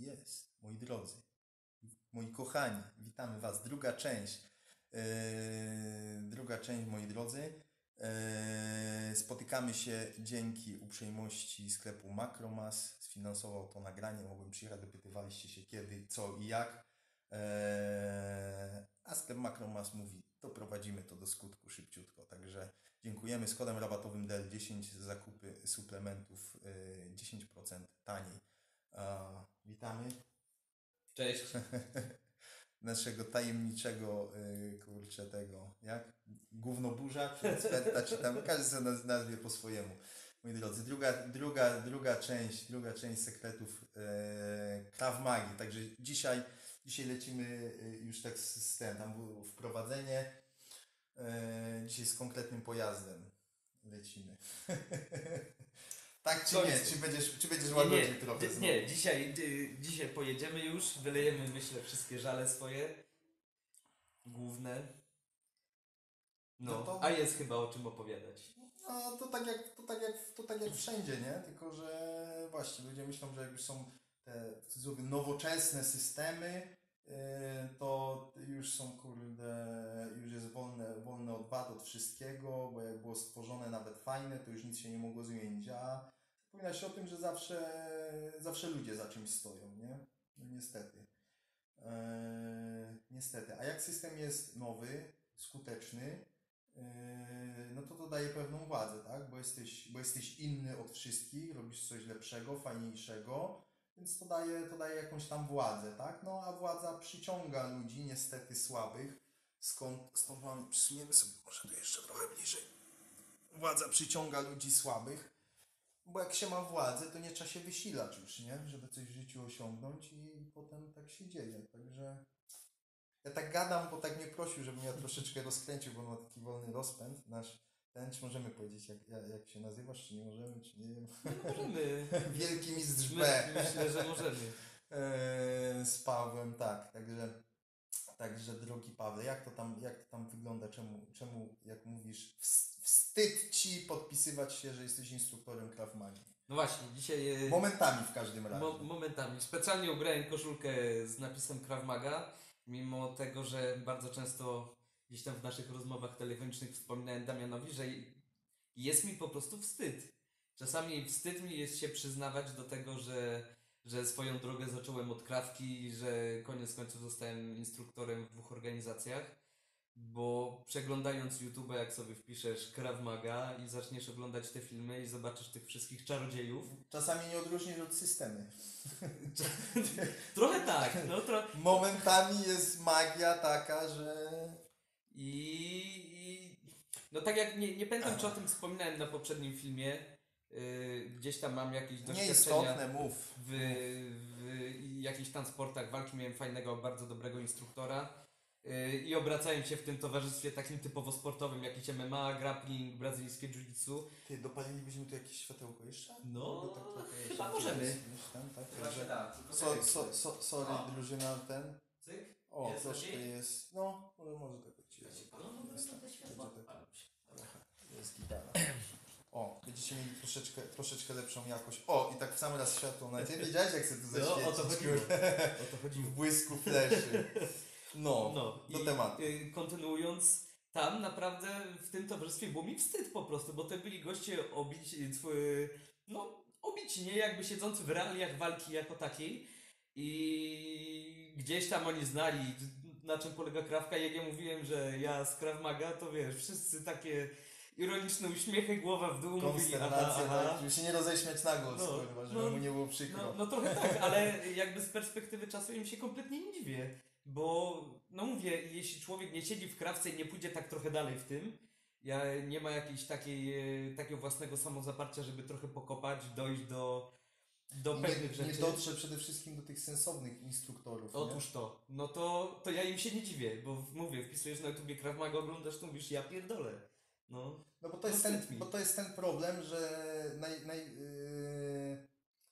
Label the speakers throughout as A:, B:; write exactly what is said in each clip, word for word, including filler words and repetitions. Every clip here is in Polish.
A: Jest, moi drodzy, moi kochani, witamy Was. Druga część. Yy, druga część, moi drodzy. Yy, spotykamy się dzięki uprzejmości sklepu Macromas. Sfinansował to nagranie. Mogłem przyjechać, dopytywaliście się kiedy, co i jak. Yy, a sklep Macromas mówi, doprowadzimy to do skutku szybciutko. Także dziękujemy. Z kodem rabatowym D L dziesięć zakupy suplementów yy, dziesięć procent taniej. Yy, witamy.
B: Cześć.
A: Naszego tajemniczego, yy, kurczę tego, jak? Gównoburza, czy eksperta, czy tam, każdy sobie naz- nazwie po swojemu. Moi drodzy, druga, druga, druga część, druga część sekretów yy, Krav Magi. Także dzisiaj, dzisiaj lecimy yy, już tak z, z tym, tam było wprowadzenie. Yy, dzisiaj z konkretnym pojazdem lecimy. Tak czy nie? Czy będziesz, czy będziesz łagodził trochę?
B: Nie, nie, dzisiaj, y, dzisiaj pojedziemy już, wylejemy myślę wszystkie żale swoje, główne. No,
A: No to-
B: a jest chyba o czym opowiadać.
A: No to tak jak, to tak jak, to tak jak wszędzie, nie? Tylko, że właśnie ludzie myślą, że jak już są te w cudzysłowie nowoczesne systemy, yy, to już są kurde, już jest wolne, wolne od wad, od wszystkiego, bo jak było stworzone nawet fajne, to już nic się nie mogło zmienić, a zapomina się o tym, że zawsze, zawsze ludzie za czymś stoją, nie? No niestety. Yy, niestety. A jak system jest nowy, skuteczny, Yy, no to to daje pewną władzę, tak? Bo jesteś, bo jesteś inny od wszystkich, robisz coś lepszego, fajniejszego, więc to daje, to daje jakąś tam władzę, tak? No a władza przyciąga ludzi, niestety słabych, skąd, stąd mamy, przysuniemy sobie może tu jeszcze trochę bliżej. Władza przyciąga ludzi słabych, bo jak się ma władzę, to nie trzeba się wysilać już, nie? Żeby coś w życiu osiągnąć i potem tak się dzieje, także... Ja tak gadam, bo tak mnie prosił, żebym ja troszeczkę rozkręcił, bo on ma taki wolny rozpęd nasz. Ten, czy możemy powiedzieć, jak, jak, jak się nazywasz, czy nie możemy, czy nie wiem.
B: Nie możemy.
A: Wielki mistrz
B: My,
A: B.
B: myślę, że możemy.
A: Eee, z Pawłem, tak. Także, także drogi Pawle, jak to tam, jak to tam wygląda? Czemu, czemu jak mówisz, ws- wstyd ci podpisywać się, że jesteś instruktorem Krav Magi?
B: No właśnie, dzisiaj... y,
A: Momentami w każdym razie.
B: Mo- momentami. Specjalnie ubrałem koszulkę z napisem Krav Maga, mimo tego, że bardzo często gdzieś tam w naszych rozmowach telefonicznych wspominałem Damianowi, że jest mi po prostu wstyd. Czasami wstyd mi jest się przyznawać do tego, że, że swoją drogę zacząłem od krawki i że koniec końców zostałem instruktorem w dwóch organizacjach. Bo przeglądając YouTube'a, jak sobie wpiszesz Krav Maga i zaczniesz oglądać te filmy i zobaczysz tych wszystkich czarodziejów.
A: Czasami nie odróżnisz od systemy.
B: Trochę tak, no tro...
A: Momentami jest magia taka, że...
B: I, i no tak jak nie, nie pamiętam, czy o tym wspominałem na poprzednim filmie. Yy, gdzieś tam mam jakieś doświadczenia
A: Nieistotne, mów.
B: w, w jakichś tam sportach walki. Miałem fajnego, bardzo dobrego instruktora. Yy, I obracałem się w tym towarzystwie takim typowo sportowym, jakieś M M A, grappling, brazylijskie jiu-jitsu.
A: Ty, dopalilibyśmy tu jakieś światełko jeszcze?
B: No,
A: Bo tak trochę
B: chyba
A: jeszcze
B: możemy.
A: jest, wiesz, tam, tak?
B: Chyba
A: Także-
B: się da. tylko
A: So,
B: tak-
A: so, so, sorry,
B: O.
A: drużyna, ten.
B: Cyk.
A: O,
B: Jest
A: troszkę
B: lepiej?
A: jest. No, może, może tak być. Jest,
B: No, no,
A: jest,
B: no,
A: tak,
B: to światło.
A: będzie tak, jest gitara. O, będziecie mieli troszeczkę, troszeczkę lepszą jakość. O, i tak w sam raz światło na ciebie. Wiedziałeś, jak sobie tu
B: No,
A: zaświecić?
B: o to chodziło.
A: kurde?
B: O to chodziło.
A: W błysku fleszy. No,
B: No,
A: do
B: i,
A: tematu.
B: y, kontynuując, tam naprawdę w tym towarzystwie było mi wstyd po prostu, bo to byli goście obici, twój, no obici, nie? Jakby siedzący w realiach walki jako takiej i gdzieś tam oni znali, na czym polega krawka. Jak ja mówiłem, że ja z Krav Maga, to wiesz, wszyscy takie ironiczne uśmiechy, głowa w dół, mówili aha,
A: Konsternacja,
B: aha.
A: tak? Żeby się nie roześmiać na głos,
B: No,
A: kurwa, żeby
B: no,
A: mu nie było przykro.
B: No, no trochę tak, ale jakby z perspektywy czasu im się kompletnie nie dziwię. Bo, no mówię, jeśli człowiek nie siedzi w krawce i nie pójdzie tak trochę dalej w tym, ja, nie ma jakiejś takiej, e, takiego własnego samozaparcia, żeby trochę pokopać, dojść do, do
A: I
B: pewnych
A: nie,
B: rzeczy.
A: nie dotrze przede wszystkim do tych sensownych instruktorów.
B: Otóż to, no to, to ja im się nie dziwię, bo w- mówię, wpisujesz na YouTubie Krav Maga, oglądasz, to mówisz, ja pierdolę. No,
A: nie? No bo to, jest
B: no
A: ten,
B: wstyd mi.
A: bo to jest ten problem, że naj, naj, yy,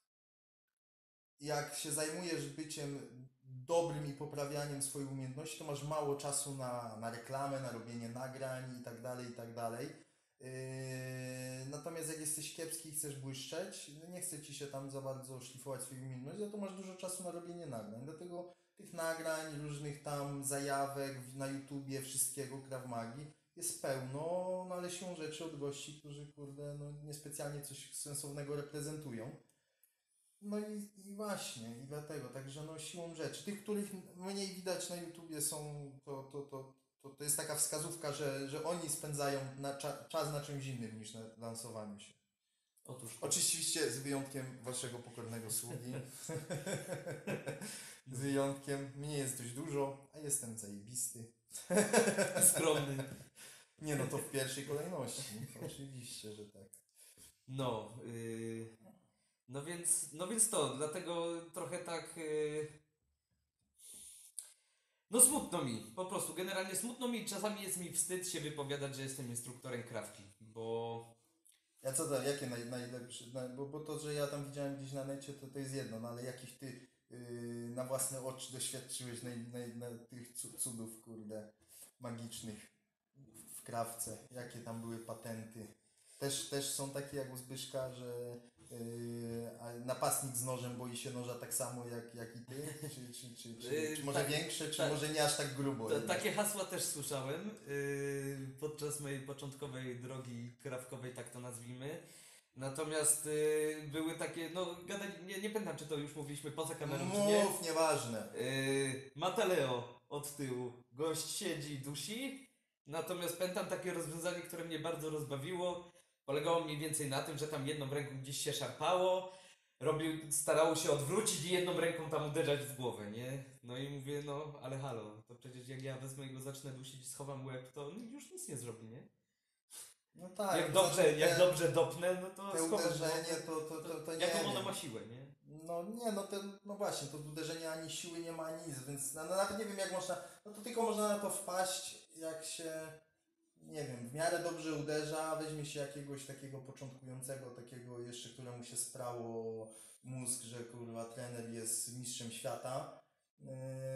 A: jak się zajmujesz byciem dobrym i poprawianiem swoich umiejętności, to masz mało czasu na, na reklamę, na robienie nagrań i tak dalej, i tak dalej. Yy, natomiast jak jesteś kiepski i chcesz błyszczeć, no nie chce ci się tam za bardzo szlifować swojej umiejętności, no to masz dużo czasu na robienie nagrań. Dlatego tych nagrań, różnych tam zajawek w- na YouTubie, wszystkiego, Krav Magi jest pełno, no ale siłą rzeczy od gości, którzy kurde, no niespecjalnie coś sensownego reprezentują. No i, i właśnie, i dlatego, także no siłą rzeczy. Tych, których mniej widać na YouTubie są, to, to, to, to, to jest taka wskazówka, że, że oni spędzają na cza, czas na czymś innym niż na lansowaniu się.
B: Otóż to.
A: Oczywiście z wyjątkiem waszego pokornego sługi. Z wyjątkiem, mnie jest dość dużo, a jestem zajebisty.
B: Skromny.
A: Nie no, to w pierwszej kolejności. Oczywiście, że tak.
B: No, yy, no więc, no więc to, dlatego trochę tak, yy, no smutno mi, po prostu, generalnie smutno mi, czasami jest mi wstyd się wypowiadać, że jestem instruktorem krawki, bo
A: Ja co to, jakie naj, najlepsze, naj, bo, bo to, że ja tam widziałem gdzieś na necie, to, to jest jedno, no ale jakich ty yy, na własne oczy doświadczyłeś naj, naj, naj, tych cu- cudów, kurde, magicznych w, w krawce, jakie tam były patenty. Też, też są takie jak u Zbyszka, że yy, a napastnik z nożem boi się noża tak samo jak, jak i ty? Czy, czy, czy, czy,
B: Yy,
A: czy może
B: tak,
A: większe, czy
B: tak.
A: może nie aż tak grubo?
B: ta,
A: jednak?
B: takie hasła też słyszałem yy, podczas mojej początkowej drogi krawkowej, tak to nazwijmy. Natomiast yy, były takie, no gadać, nie, nie pamiętam czy to już mówiliśmy poza kamerą, czy nie.
A: Mów, nieważne.
B: Yy, Mataleo od tyłu. Gość siedzi, dusi. Natomiast pamiętam takie rozwiązanie, które mnie bardzo rozbawiło. Polegało mniej więcej na tym, że tam jedną ręką gdzieś się szarpało, robił, starało się odwrócić i jedną ręką tam uderzać w głowę, nie? No i mówię, no ale halo, to przecież jak ja wezmę i go zacznę dusić, schowam łeb, to on już nic nie zrobi, nie?
A: No tak.
B: Jak
A: to
B: dobrze,
A: znaczy
B: jak
A: te-
B: dobrze dopnę, no to
A: Te
B: schowam
A: uderzenie
B: głowę.
A: to, to, to, to nie
B: Jaką ona
A: wiem.
B: ma siłę, nie?
A: No nie, no, ten, no właśnie, to uderzenie ani siły nie ma, ani nic, więc no, no, nawet nie wiem jak można, no to tylko można na to wpaść, jak się, nie wiem, w miarę dobrze uderza, weźmie się jakiegoś takiego początkującego, takiego jeszcze, któremu się sprało mózg, że kurwa trener jest mistrzem świata, yy,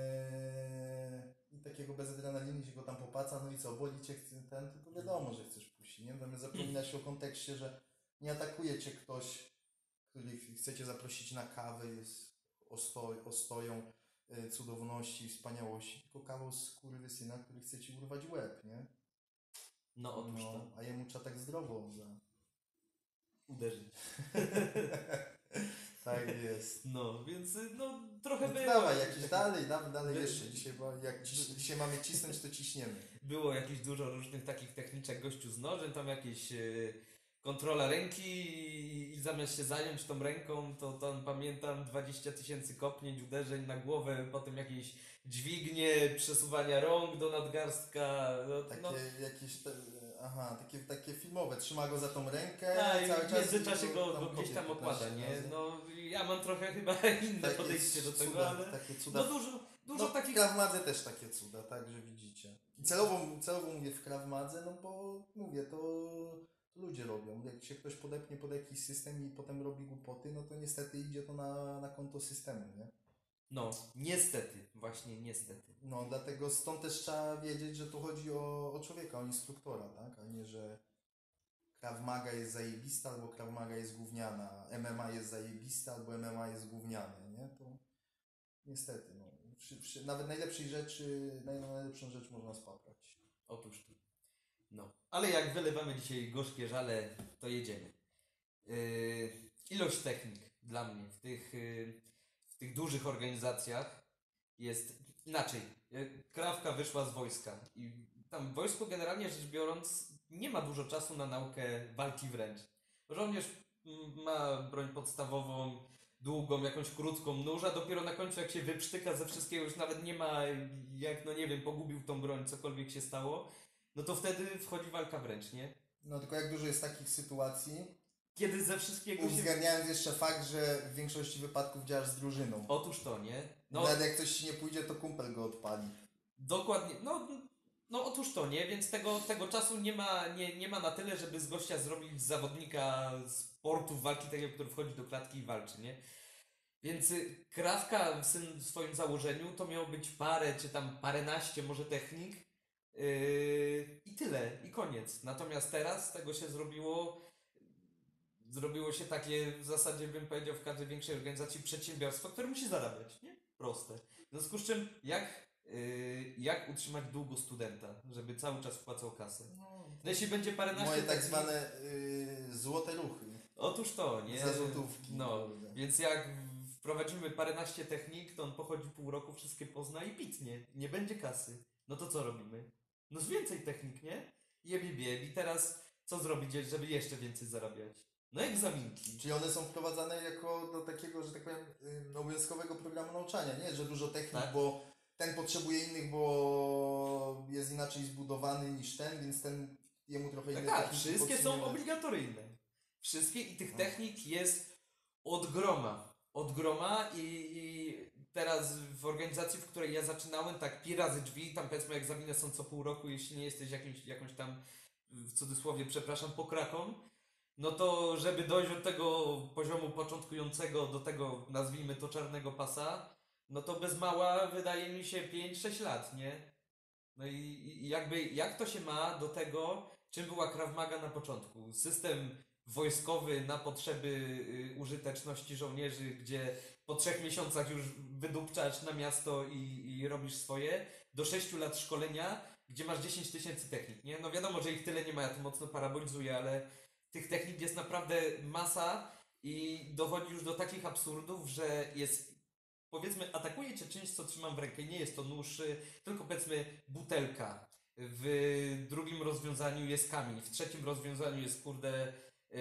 A: i takiego bez adrenaliny się go tam popaca, no i co, boli cię chce ten, to, to wiadomo, że chcesz puścić, nie? Natomiast zapomina się o kontekście, że nie atakuje cię ktoś, który chcecie zaprosić na kawę, jest ostoj, ostoją y, cudowności, wspaniałości, tylko kawał z kurwysyna, który chce ci urwać łeb, nie?
B: No otóż to.
A: No, a jemu trzeba tak zdrowo za...
B: Uderzyć.
A: Tak jest.
B: No, więc y, no trochę
A: No to
B: było.
A: dawaj, jakieś dalej, dawaj dalej
B: By-
A: jeszcze. Dzisiaj, bo jak dziś, dzisiaj mamy cisnąć, to ciśniemy.
B: Było jakieś dużo różnych takich techniczek gościu z nożem, tam jakieś y, kontrola ręki i, i zamiast się zająć tą ręką, to tam pamiętam dwadzieścia tysięcy kopnięć, uderzeń na głowę, potem jakieś dźwignie, przesuwania rąk do nadgarstka. No,
A: Takie
B: no,
A: jakieś, te, aha, takie, takie filmowe. Trzyma go za tą rękę,
B: a, i
A: cały
B: w
A: czas
B: międzyczasie
A: i
B: go,
A: tam
B: go gdzieś tam
A: kopie
B: okłada,
A: piętnaście
B: nie?
A: razy.
B: No ja mam trochę chyba inne
A: Takie
B: podejście do tego,
A: cuda,
B: ale
A: takie cuda.
B: no dużo, dużo
A: No,
B: takich...
A: w Krav Madze też takie cuda, tak, że widzicie. I celowo, celowo mówię w Krav Madze, no bo mówię, to, to ludzie robią. Jak się ktoś podepnie pod jakiś system i potem robi głupoty, no to niestety idzie to na, na konto systemu, nie?
B: No, niestety, właśnie niestety.
A: No, dlatego stąd też trzeba wiedzieć, że tu chodzi o, o człowieka, o instruktora, tak? A nie, że Krav Maga jest zajebista albo Krav Maga jest gówniana, M M A jest zajebista albo M M A jest gówniane, nie? To niestety, no. Przy, przy, nawet najlepszej rzeczy, naj, najlepszą rzecz można spaprać.
B: Otóż to. No. Ale jak wylewamy dzisiaj gorzkie żale, to jedziemy. Yy, ilość technik dla mnie w tych, yy, w tych dużych organizacjach jest inaczej. Yy, Krawka wyszła z wojska i tam wojsko generalnie rzecz biorąc nie ma dużo czasu na naukę walki wręcz. Żołnierz mm, ma broń podstawową, długą, jakąś krótką nóż, a dopiero na końcu jak się wyprztyka ze wszystkiego, już nawet nie ma jak, no nie wiem, pogubił tą broń, cokolwiek się stało, no to wtedy wchodzi walka wręcz, nie?
A: No tylko jak dużo jest takich sytuacji,
B: Kiedy ze wszystkiego się...
A: uwzględniając jeszcze fakt, że w większości wypadków działasz z drużyną.
B: Otóż to, nie? No,
A: Nawet jak coś ci nie pójdzie, to kumpel go odpali.
B: dokładnie, no, no otóż to, nie? Więc tego, tego czasu nie ma, nie, nie ma na tyle, żeby z gościa zrobić zawodnika sportu walki, takiego, który wchodzi do klatki i walczy, nie? Więc y, Krawka w syn- w swoim założeniu to miało być parę, czy tam paręnaście może technik, Yy, I tyle, i koniec. Natomiast teraz z tego się zrobiło, zrobiło się takie, w zasadzie bym powiedział, w każdej większej organizacji przedsiębiorstwo, które musi zarabiać, nie? Proste. W związku z czym, jak, yy, jak utrzymać długo studenta, żeby cały czas wpłacał kasę?
A: No,
B: No jeśli będzie paręnaście
A: moje tak
B: takich-
A: zwane y, złote ruchy.
B: Otóż to, nie?
A: Za złotówki.
B: No,
A: kurde.
B: więc jak wprowadzimy paręnaście technik, to on pochodzi pół roku, wszystkie pozna i pitnie. Nie będzie kasy. No to co robimy? No z więcej technik, nie? Jebi bieb. I teraz co zrobić, żeby jeszcze więcej zarabiać? No egzaminki.
A: Czyli one są wprowadzane jako do takiego, że tak powiem, y, obowiązkowego programu nauczania, nie? Że dużo technik,
B: Tak.
A: bo ten potrzebuje innych, bo jest inaczej zbudowany niż ten, więc ten jemu trochę
B: Tak,
A: inne
B: tak,
A: techniki
B: wszystkie są
A: podsumować.
B: obligatoryjne. Wszystkie i tych
A: No.
B: technik jest od groma. Od groma i, i teraz w organizacji, w której ja zaczynałem, tak pi razy drzwi, tam powiedzmy egzaminy są co pół roku, jeśli nie jesteś jakimś, jakąś tam, w cudzysłowie, przepraszam, pokraką, no to żeby dojść od tego poziomu początkującego do tego, nazwijmy to, czarnego pasa, no to bez mała wydaje mi się pięć sześć lat, nie? No i, i jakby jak to się ma do tego, czym była Krav Maga na początku? System wojskowy na potrzeby y, użyteczności żołnierzy, gdzie po trzech miesiącach już wydupczasz na miasto i, i robisz swoje, do sześciu lat szkolenia, gdzie masz dziesięć tysięcy technik, nie? No wiadomo, że ich tyle nie ma, ja to mocno parabolizuję, ale tych technik jest naprawdę masa i dochodzi już do takich absurdów, że jest, powiedzmy, atakuje cię czymś, co trzymam w rękę, nie jest to nóż, y, tylko powiedzmy butelka. W drugim rozwiązaniu jest kamień, w trzecim rozwiązaniu jest kurde, yy,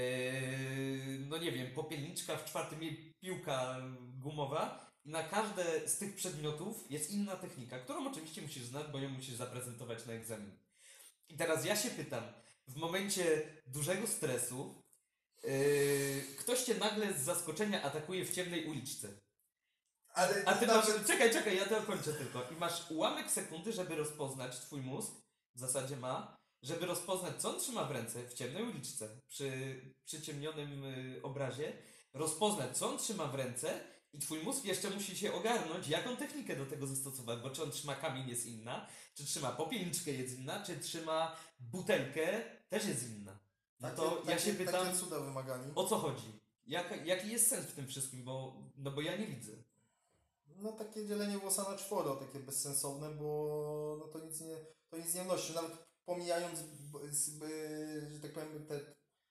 B: no nie wiem, popielniczka, w czwartym jej piłka gumowa. I na każde z tych przedmiotów jest inna technika, którą oczywiście musisz znać, bo ją musisz zaprezentować na egzaminie. I teraz ja się pytam, w momencie dużego stresu, yy, ktoś cię nagle z zaskoczenia atakuje w ciemnej uliczce.
A: Ale
B: A ty
A: nawet-
B: masz, czekaj, czekaj, ja to kończę tylko. I masz ułamek sekundy, żeby rozpoznać, twój mózg w zasadzie ma, żeby rozpoznać, co on trzyma w ręce w ciemnej uliczce, przy przyciemnionym y, obrazie, rozpoznać, co on trzyma w ręce i twój mózg jeszcze musi się ogarnąć, jaką technikę do tego zastosować, bo czy on trzyma kamień jest inna, czy trzyma popielniczkę jest inna, czy trzyma butelkę też jest inna. No
A: Takie-
B: to ja
A: takie-
B: się pytam,
A: Takie cuda wymagali.
B: o co chodzi? Jak, jaki jest sens w tym wszystkim, bo, no bo ja nie widzę.
A: No takie dzielenie włosa na czworo, takie bezsensowne, bo no to nic nie, to nic nie wnosi. Nawet pomijając, b- z, b, że tak powiem, te...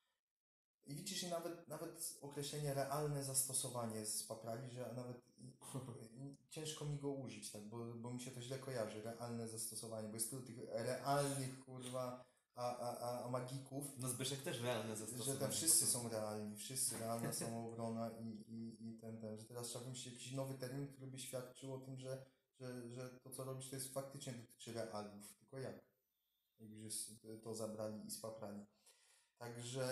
A: I widzisz, i nawet, nawet określenie realne zastosowanie spaprali, że nawet i, i, ciężko mi go użyć, tak, bo, bo mi się to źle kojarzy, realne zastosowanie, bo jest tylu tych realnych, kurwa, a, a, a, a magików,
B: No Zbyszek też realne
A: że
B: zastosowanie.
A: tam wszyscy są realni, wszyscy realna samoobrona i, i, i ten, ten, że teraz trzeba wymyślić jakiś nowy termin, który by świadczył o tym, że, że, że to co robisz to jest faktycznie dotyczy realiów, tylko jak? Jak już jest, to zabrali i spaprali. Także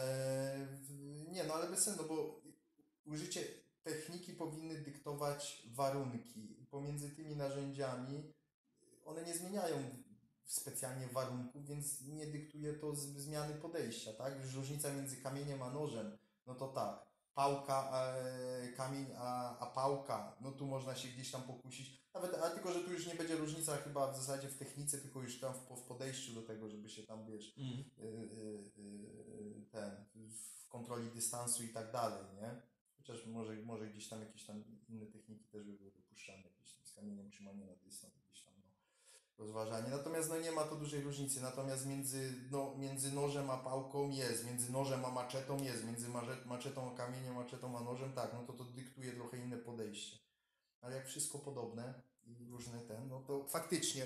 A: w- nie, no ale bez sensu, bo użycie techniki powinny dyktować warunki. Pomiędzy tymi narzędziami one nie zmieniają specjalnie warunków, więc nie dyktuje to z, zmiany podejścia, tak? Już różnica między kamieniem a nożem, no to tak, pałka, e, kamień, a, a pałka, no tu można się gdzieś tam pokusić, nawet, ale tylko, że tu już nie będzie różnica chyba w zasadzie w technice, tylko już tam w, w podejściu do tego, żeby się tam, wiesz,
B: Mm.
A: y, y, y, ten, w kontroli dystansu i tak dalej, nie? Chociaż może, może gdzieś tam jakieś tam inne techniki też by były dopuszczalne, jakieś tam z kamieniem trzymanie na dystans, gdzieś tam, no, rozważanie. Natomiast no nie ma to dużej różnicy, natomiast między, no, między nożem a pałką jest, między nożem a maczetą jest, między marze- maczetą a kamieniem, maczetą a nożem, tak, no to to dyktuje trochę inne podejście. Ale jak wszystko podobne i różne ten, no to faktycznie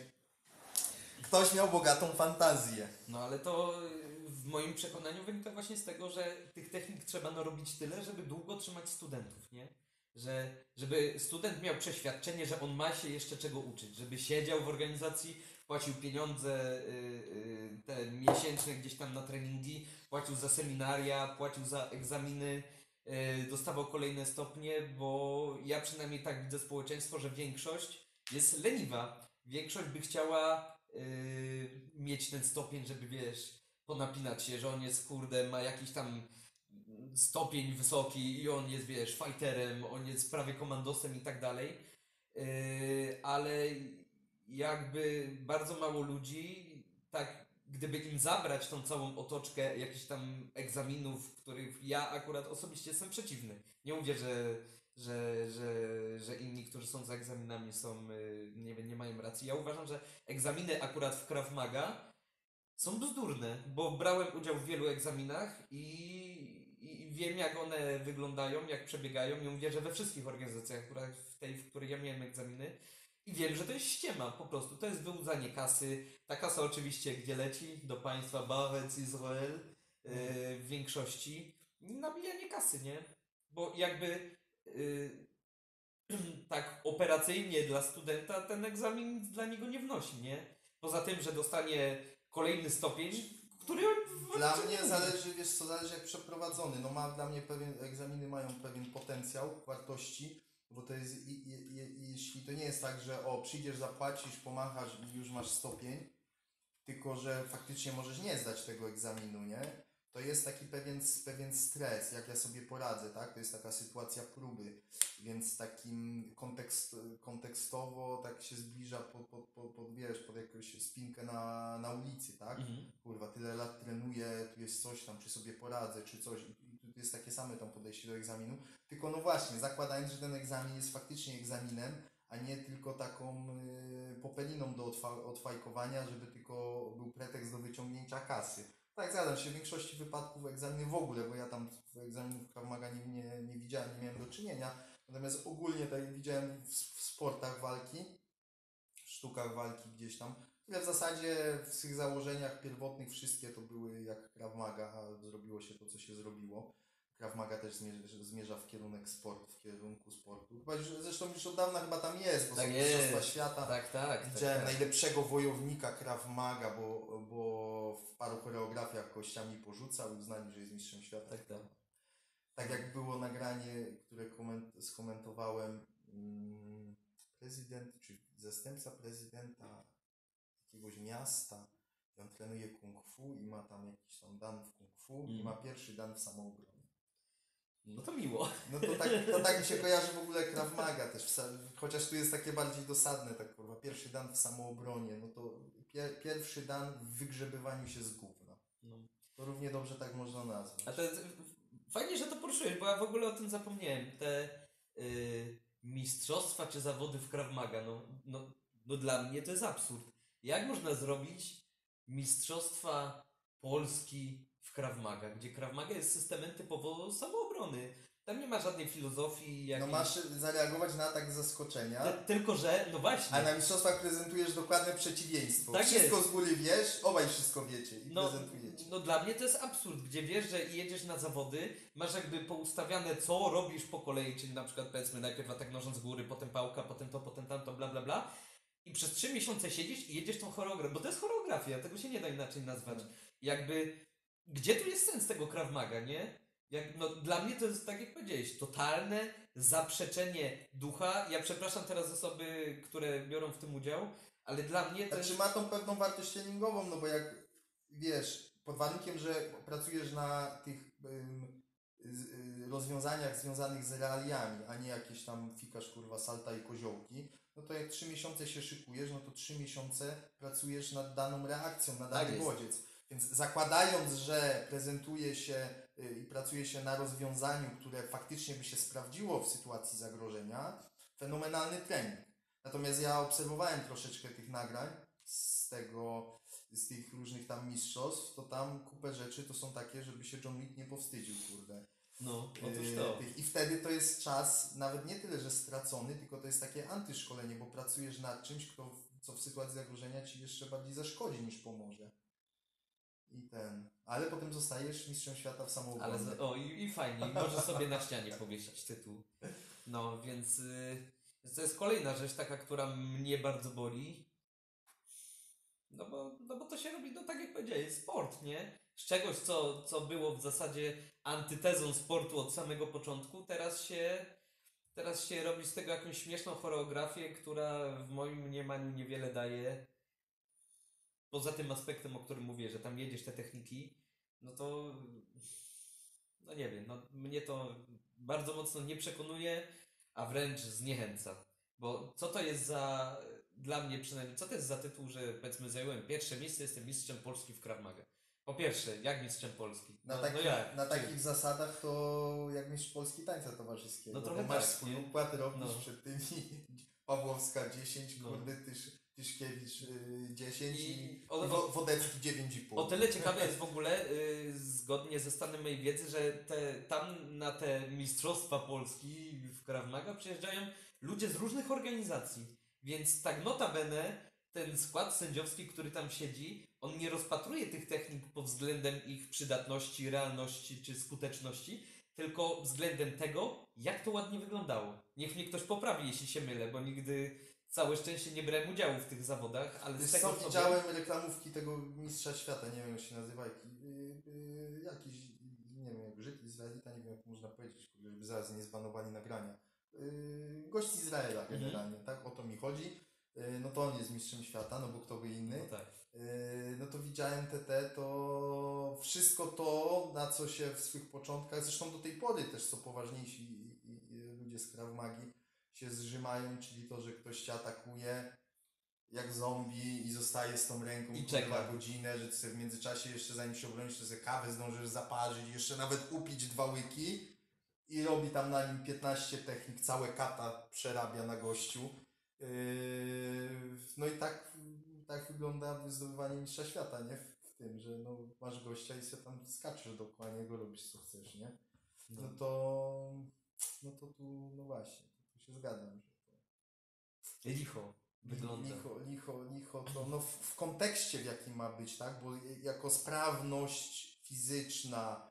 A: ktoś miał bogatą fantazję.
B: No ale to y, w moim przekonaniu wynika właśnie z tego, że tych technik trzeba narobić tyle, żeby długo trzymać studentów, nie? Że, żeby student miał przeświadczenie, że on ma się jeszcze czego uczyć, żeby siedział w organizacji, płacił pieniądze y, y, te miesięczne gdzieś tam na treningi, płacił za seminaria, płacił za egzaminy, y, dostawał kolejne stopnie, bo ja przynajmniej tak widzę społeczeństwo, że większość jest leniwa. Większość by chciała y, mieć ten stopień, żeby wiesz, ponapinać się, że on jest kurde, ma jakiś tam stopień wysoki i on jest, wiesz, fighterem, on jest prawie komandosem i tak dalej, yy, ale jakby bardzo mało ludzi tak, gdyby im zabrać tą całą otoczkę jakichś tam egzaminów, których ja akurat osobiście jestem przeciwny. Nie mówię, że, że, że, że inni, którzy są za egzaminami są, y, nie wiem, nie mają racji. Ja uważam, że egzaminy akurat w Krav Maga są bzdurne, bo brałem udział w wielu egzaminach i, i wiem, jak one wyglądają, jak przebiegają. Nie mówię, że we wszystkich organizacjach, akurat w tej, w której ja miałem egzaminy. I wiem, że to jest ściema, po prostu. To jest wyłudzanie kasy. Ta kasa oczywiście gdzie leci? Do państwa Baretz Izrael yy, w większości. Nabijanie kasy, nie? Bo jakby yy, tak operacyjnie dla studenta ten egzamin dla niego nie wnosi, nie? Poza tym, że dostanie kolejny stopień, który on
A: Dla mnie zależy, wiesz co, zależy jak przeprowadzony. No ma dla mnie pewien, egzaminy mają pewien potencjał wartości, bo to jest, i, i, i, jeśli to nie jest tak, że o, przyjdziesz, zapłacisz, pomachasz i już masz stopień, tylko że faktycznie możesz nie zdać tego egzaminu, nie? To jest taki pewien, pewien stres, jak ja sobie poradzę, tak? To jest taka sytuacja próby, więc takim kontekst, kontekstowo tak się zbliża pod, pod, pod, pod wiesz, pod jakąś spinkę na, na ulicy, tak?
B: Mhm.
A: Kurwa, tyle lat trenuję, tu jest coś tam, czy sobie poradzę, czy coś. I tu jest takie same tam podejście do egzaminu. Tylko no właśnie, zakładając, że ten egzamin jest faktycznie egzaminem, a nie tylko taką y, popeliną do otwa- odfajkowania, żeby tylko był pretekst do wyciągnięcia kasy. Tak, zgadzam się, w większości wypadków egzaminy w ogóle, bo ja tam w egzaminów Krav Maga nie, nie, nie widziałem, nie miałem do czynienia. Natomiast ogólnie tak jak widziałem w, w sportach walki, sztukach walki gdzieś tam, które w zasadzie w tych założeniach pierwotnych wszystkie to były jak Krav Maga, a zrobiło się to, co się zrobiło. Krav Maga też zmierza, zmierza w kierunek sportu, w kierunku sportu. Chyba już, zresztą już od dawna chyba tam jest, bo
B: Tak
A: są
B: jest.
A: mistrzostwa świata.
B: Tak, tak.
A: Widziałem
B: tak, tak.
A: najlepszego wojownika Krav Maga, bo, bo w paru choreografiach kościami porzucał i uznali, że jest mistrzem świata.
B: Tak, tak.
A: Tak jak było nagranie, które koment- skomentowałem, mm, prezydent, czy zastępca prezydenta jakiegoś miasta, i on trenuje kung fu i ma tam jakiś tam dan w kung fu
B: Mm.
A: i ma pierwszy dan w samoobronie.
B: No to miło.
A: No to tak, to tak mi się kojarzy w ogóle Krav Maga też, w sa- chociaż tu jest takie bardziej dosadne, tak kurwa, pierwszy dan w samoobronie, no to pie- pierwszy dan w wygrzebywaniu się z gówna.
B: No.
A: To równie dobrze tak można nazwać.
B: A to jest, fajnie, że to poruszyłeś, bo ja w ogóle o tym zapomniałem. Te y, mistrzostwa czy zawody w Krav Maga, no, no, no dla mnie to jest absurd. Jak można zrobić mistrzostwa Polski w Krav Maga, gdzie Krav Maga jest systemem typowo samoobrony. Tam nie ma żadnej filozofii.
A: No
B: Jakiejś...
A: masz zareagować na atak z zaskoczenia,
B: Ty- Tylko, że, no właśnie.
A: a na mistrzostwach prezentujesz dokładne przeciwieństwo.
B: Tak
A: wszystko
B: jest.
A: z góry wiesz, obaj wszystko wiecie i
B: No,
A: prezentujecie.
B: no dla mnie to jest absurd, gdzie wiesz, że jedziesz na zawody, masz jakby poustawiane, co robisz po kolei, czyli na przykład powiedzmy najpierw atak nożem z góry, potem pałka, potem to, potem tamto, bla bla bla. I przez trzy miesiące siedzisz i jedziesz tą choreografię, bo to jest choreografia, tego się nie da inaczej nazwać. Jakby, gdzie tu jest sens tego Krav Maga, nie? Jak, no, dla mnie to jest, tak jak powiedziałeś, totalne zaprzeczenie ducha. Ja przepraszam teraz osoby, które biorą w tym udział, ale dla mnie to
A: Znaczy
B: jest...
A: ma tą pewną wartość treningową, no bo jak wiesz, pod warunkiem, że pracujesz na tych ym, z, y, rozwiązaniach związanych z realiami, a nie jakieś tam fikasz kurwa salta i koziołki, no to jak trzy miesiące się szykujesz, no to trzy miesiące pracujesz nad daną reakcją, na
B: Tak
A: dany
B: jest.
A: bodziec. Więc zakładając, że prezentuje się y, i pracuje się na rozwiązaniu, które faktycznie by się sprawdziło w sytuacji zagrożenia, fenomenalny trening. Natomiast ja obserwowałem troszeczkę tych nagrań z tego, z tych różnych tam mistrzostw, to tam kupę rzeczy to są takie, żeby się John Wick nie powstydził, kurde.
B: No, otóż
A: Yy,
B: to.
A: tych- I wtedy to jest czas, nawet nie tyle, że stracony, tylko to jest takie antyszkolenie, bo pracujesz nad czymś, kto, co w sytuacji zagrożenia ci jeszcze bardziej zaszkodzi niż pomoże. I ten. Ale potem zostajesz mistrzem świata w samoobronie.
B: Ale za, o i, i fajnie, i możesz sobie na ścianie powiesić tytuł. No, więc y, to jest kolejna rzecz taka, która mnie bardzo boli. No bo, no bo to się robi, no tak jak powiedziałeś, sport, nie? Z czegoś, co, co było w zasadzie antytezą sportu od samego początku, teraz się, teraz się robi z tego jakąś śmieszną choreografię, która w moim mniemaniu niewiele daje. Poza tym aspektem, o którym mówię, że tam jedziesz te techniki, no to no nie wiem, no mnie to bardzo mocno nie przekonuje, a wręcz zniechęca. Bo co to jest za dla mnie przynajmniej, co to jest za tytuł, że powiedzmy zająłem pierwsze miejsce, jestem mistrzem Polski w Krav Maga? Po pierwsze, jak mistrzem Polski?
A: Na,
B: No,
A: taki,
B: no jak?
A: na
B: Czy-
A: takich zasadach to jak mistrz Polski tańca towarzyskiego.
B: No trochę
A: bo masz
B: tak,
A: swój
B: nie?
A: układ, robisz
B: No.
A: przed tymi Pawłowska dziesięć,
B: No.
A: kurde, Tysz, Tyszkiewicz y, dziesięć i,
B: I
A: i,
B: o-
A: Wo- Wodecki dziewięć i pół.
B: O tyle ciekawe jest w ogóle, y, zgodnie ze stanem mojej wiedzy, że te, tam na te Mistrzostwa Polski w Krav Maga przyjeżdżają ludzie z różnych organizacji. Więc tak notabene ten skład sędziowski, który tam siedzi, on nie rozpatruje tych technik pod względem ich przydatności, realności czy skuteczności, tylko względem tego, jak to ładnie wyglądało. Niech mnie ktoś poprawi, jeśli się mylę, bo nigdy całe szczęście nie brałem udziału w tych zawodach, ale
A: Wiesz
B: z tego
A: co,
B: co
A: widziałem reklamówki tego mistrza świata, nie wiem jak się nazywa, jaki, y, y, jakiś, nie wiem jak Żyd, Izraelita, nie wiem jak można powiedzieć, kurde, żeby zaraz nie zbanowali nagrania. Y, gość z Izraela
B: Mhm.
A: generalnie, tak, o to mi chodzi. Y, no to on jest mistrzem świata, no bo kto by inny.
B: No tak.
A: Yy, no to widziałem T T, to wszystko to, na co się w swych początkach, zresztą do tej pory też są poważniejsi i, i, i ludzie z Krav Magi się zrzymają, czyli to, że ktoś cię atakuje jak zombie i zostaje z tą ręką
B: I
A: kurwa,
B: czeka.
A: godzinę, że ty sobie w międzyczasie jeszcze zanim się obronisz, to sobie kawę zdążysz zaparzyć, jeszcze nawet upić dwa łyki i robi tam na nim piętnaście technik, całe kata przerabia na gościu. Yy, no i tak, tak wygląda zdobywanie mistrza świata, nie? W, w tym, że no, masz gościa i sobie tam skaczesz dookoła niego, robisz co chcesz, nie? No
B: No.
A: to, no to tu, no właśnie, tu się zgadzam, że to
B: Licho wygląda.
A: licho, licho, licho to no w, w kontekście w jakim ma być, tak? Bo jako sprawność fizyczna,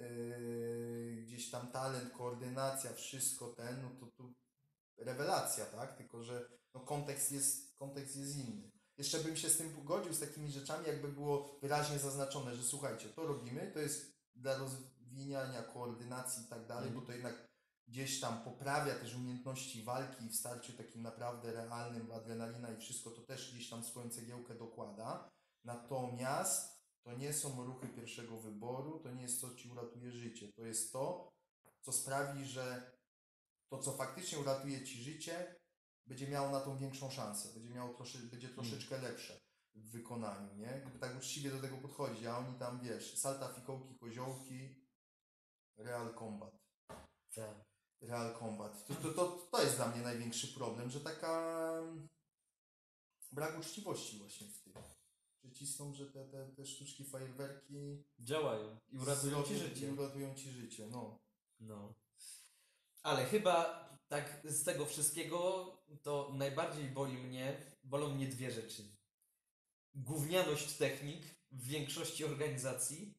A: yy, gdzieś tam talent, koordynacja, wszystko ten, no to tu rewelacja, tak? Tylko, że no kontekst jest, kontekst jest inny. Jeszcze bym się z tym pogodził, z takimi rzeczami, jakby było wyraźnie zaznaczone, że słuchajcie, to robimy, to jest dla rozwijania koordynacji i tak dalej,
B: Mhm.
A: bo to jednak gdzieś tam poprawia też umiejętności walki i w starciu takim naprawdę realnym, adrenalina i wszystko to też gdzieś tam swoją cegiełkę dokłada. Natomiast to nie są ruchy pierwszego wyboru, to nie jest to, co ci uratuje życie. To jest to, co sprawi, że to, co faktycznie uratuje ci życie, będzie miało na tą większą szansę, będzie miało trosze, będzie troszeczkę lepsze w wykonaniu, nie? Gdyby tak uczciwie do tego podchodzić, a oni tam, wiesz, salta, fikołki, koziołki, Real Combat.
B: Tak.
A: Real Combat. To, to, to, to jest dla mnie największy problem, że taka brak uczciwości właśnie w tym. Że cisną, że te, te, te sztuczki, fajerwerki
B: Działają i uratują ci
A: zrobią-
B: życie.
A: I uratują ci życie, no.
B: No. Ale chyba tak z tego wszystkiego to najbardziej boli mnie, bolą mnie dwie rzeczy. Gównianość technik w większości organizacji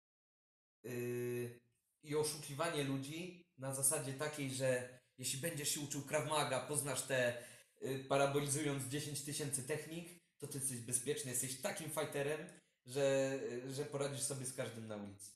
B: yy, i oszukiwanie ludzi na zasadzie takiej, że jeśli będziesz się uczył Krav Maga, poznasz te yy, parabolizując dziesięć tysięcy technik, to ty jesteś bezpieczny, jesteś takim fighterem, że, yy, że poradzisz sobie z każdym na ulicy.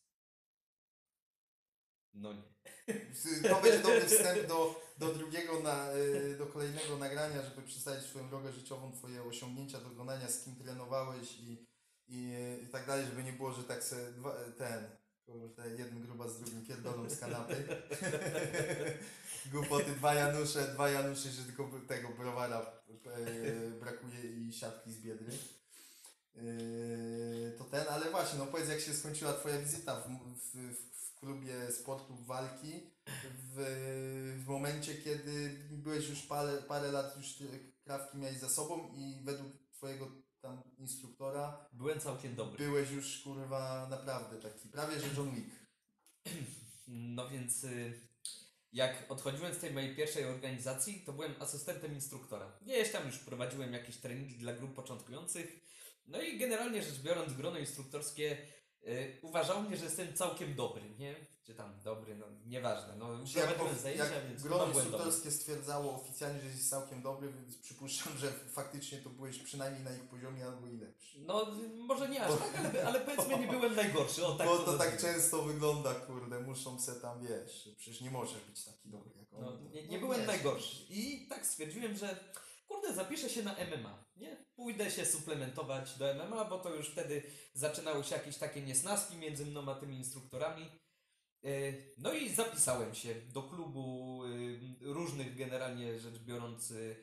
B: No nie.
A: To będzie dobry wstęp do, do drugiego, na, y, do kolejnego nagrania, żeby przedstawić swoją drogę życiową, twoje osiągnięcia, dokonania, z kim trenowałeś i, i, i tak dalej, żeby nie było, że tak se dwa, ten, kurde, jeden gruba z drugim pierdolą z kanapy. Głupoty, dwa Janusze, dwa Janusze, że tylko tego browara e, brakuje i siatki z Biedry. Yy, to ten, ale właśnie, no powiedz jak się skończyła twoja wizyta w, w, w klubie sportu walki w, w momencie, kiedy byłeś już parę, parę lat, już te krawki miałeś za sobą i według twojego tam instruktora
B: Byłem całkiem dobry.
A: byłeś już kurwa naprawdę taki, prawie że John Wick.
B: No więc y, jak odchodziłem z tej mojej pierwszej organizacji, to byłem asystentem instruktora. Gdzieś tam już prowadziłem jakieś treningi dla grup początkujących. No i generalnie rzecz biorąc, grono instruktorskie y, uważało mnie, że jestem całkiem dobry, nie? Czy tam dobry, no nieważne. No,
A: Czy jak,
B: prowadziłem zajęcia,
A: jak
B: więc
A: grono
B: chyba byłem dobry.
A: instruktorskie stwierdzało oficjalnie, że jesteś całkiem dobry, więc przypuszczam, że faktycznie to byłeś przynajmniej na ich poziomie albo i lepszy.
B: No y, może nie aż tak, ale, ale powiedzmy nie byłem najgorszy. O, tak
A: Bo to tak
B: nazwijmy.
A: często wygląda, kurde, muszą se tam, wiesz, przecież nie możesz być taki dobry jak oni.
B: No,
A: to-
B: nie,
A: no
B: nie byłem
A: wiesz.
B: najgorszy. I tak stwierdziłem, że kurde, zapiszę się na M M A, nie? Pójdę się suplementować do M M A, bo to już wtedy zaczynały się jakieś takie niesnaski między mną a tymi instruktorami. Yy, No i zapisałem się do klubu yy, różnych, generalnie rzecz biorąc, yy,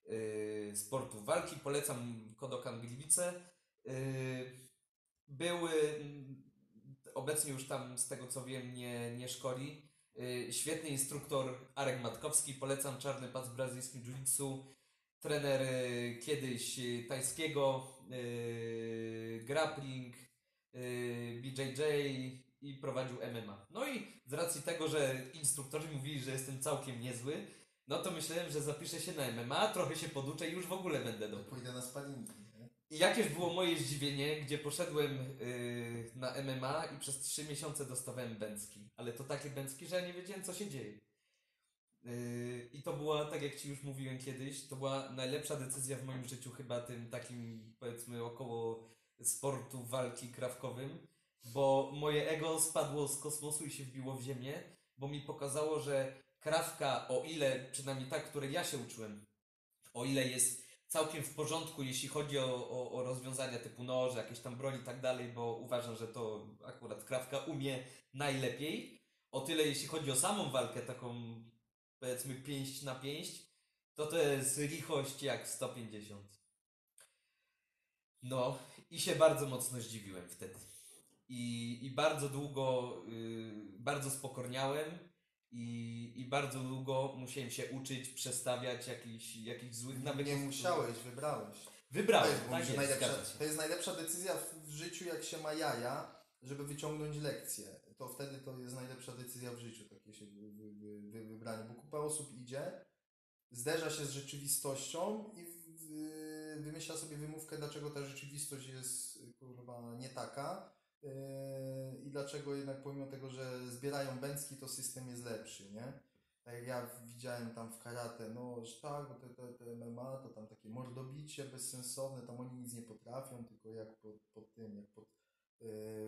B: yy, sportu walki. Polecam Kodokan Gliwice. Yy, były, mm, obecnie już tam z tego co wiem nie, nie szkoli. Yy, świetny instruktor Arek Matkowski, polecam, czarny pas w brazylijskim jiu-jitsu. Trener yy, kiedyś yy, tajskiego, yy, grappling, yy, B J J i prowadził M M A. No i z racji tego, że instruktorzy mówili, że jestem całkiem niezły, no to myślałem, że zapiszę się na M M A, trochę się poduczę i już w ogóle będę dobry.
A: Pójdę na sparingi, nie?
B: I jakież było moje zdziwienie, gdzie poszedłem yy, na M M A i przez trzy miesiące dostawałem bęcki. Ale to takie bęcki, że ja nie wiedziałem, co się dzieje. Yy, I to była, tak jak Ci już mówiłem kiedyś, to była najlepsza decyzja w moim życiu, chyba tym takim, powiedzmy, około sportu walki krawkowym, bo moje ego spadło z kosmosu i się wbiło w ziemię, bo mi pokazało, że krawka, o ile, przynajmniej ta, której ja się uczyłem, o ile jest całkiem w porządku, jeśli chodzi o, o, o rozwiązania typu noże, jakieś tam broń i tak dalej, bo uważam, że to akurat krawka umie najlepiej. O tyle jeśli chodzi o samą walkę, taką powiedzmy pięść na pięść, to to jest lichość jak sto pięćdziesiąt. No i się bardzo mocno zdziwiłem wtedy. I, i bardzo długo, yy, bardzo spokorniałem i, i bardzo długo musiałem się uczyć przestawiać jakichś, jakichś złych nawyków.
A: Nie musiałeś, wybrałeś. To
B: Wybrałem,
A: jest,
B: tak
A: mówisz, że
B: jest,
A: najlepsza,
B: zgadza się.
A: to jest najlepsza decyzja w, w życiu, jak się ma jaja, żeby wyciągnąć lekcję. To wtedy to jest najlepsza decyzja w życiu, takie się wy, wy, wy, wy, wybranie. Bo kupa osób idzie, zderza się z rzeczywistością i w, wymyśla sobie wymówkę, dlaczego ta rzeczywistość jest kurwa nie taka. Yy, I dlaczego jednak pomimo tego, że zbierają bęcki, to system jest lepszy, nie? Tak jak ja widziałem tam w karate, no że tak, bo te, te, te M M A to tam takie mordobicie bezsensowne, tam oni nic nie potrafią, tylko jak pod, pod tym, jak pod yy,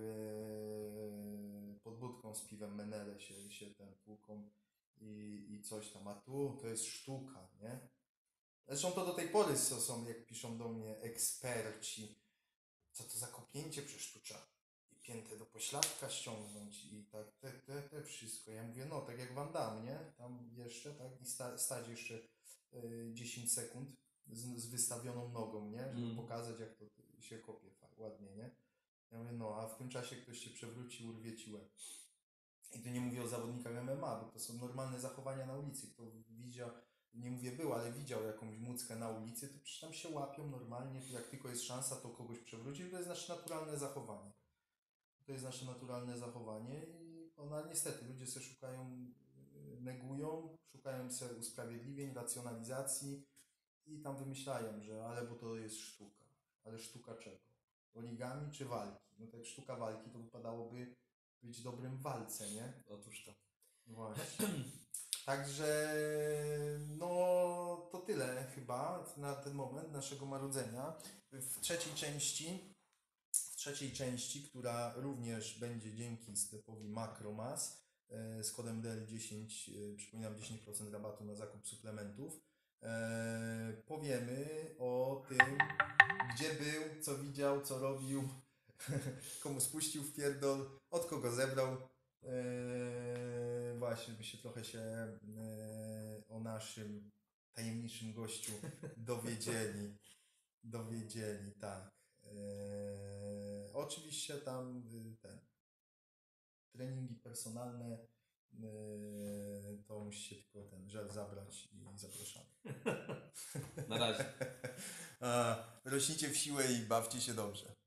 A: pod budką z piwem menele się, się ten tłuką i, i coś tam, a tu to jest sztuka, nie? Zresztą to do tej pory są, są jak piszą do mnie eksperci, co to za kopnięcie, przecież tu trzeba i piętę do pośladka ściągnąć i tak, te, te, te wszystko. Ja mówię, no tak jak Van Damme, nie? Tam jeszcze, tak? I sta, stać jeszcze y, dziesięć sekund z, z wystawioną nogą, nie? Żeby
B: Mm.
A: pokazać, jak to się kopie ładnie, nie? Ja mówię, no, a w tym czasie ktoś się przewróci, urwie ci łeb. I tu nie mówię o zawodnikach M M A, bo to są normalne zachowania na ulicy. Kto widział, nie mówię był, ale widział jakąś muckę na ulicy, to przecież tam się łapią normalnie. Jak tylko jest szansa, to kogoś przewrócić. To jest nasze naturalne zachowanie. To jest nasze naturalne zachowanie i ona niestety, ludzie sobie szukają, negują, szukają sobie usprawiedliwień, racjonalizacji i tam wymyślają, że ale bo to jest sztuka. Ale sztuka czego? Origami czy walki? No tak sztuka walki to wypadałoby być dobrym w walce, nie?
B: Otóż to.
A: Właśnie. Także no to tyle chyba na ten moment naszego marudzenia. W trzeciej części, w trzeciej części, która również będzie dzięki sklepowi Macromas e, z kodem D L dziesięć, e, przypominam dziesięć procent rabatu na zakup suplementów, e, powiemy o tym, gdzie był, co widział, co robił, komu spuścił w pierdol, od kogo zebrał. Eee, właśnie, by się trochę się eee, o naszym tajemniczym gościu dowiedzieli. Dowiedzieli, tak. Eee, oczywiście tam y, ten treningi personalne eee, to musicie tylko ten żel zabrać i zapraszamy.
B: Na razie.
A: A, rośnijcie w siłę i bawcie się dobrze.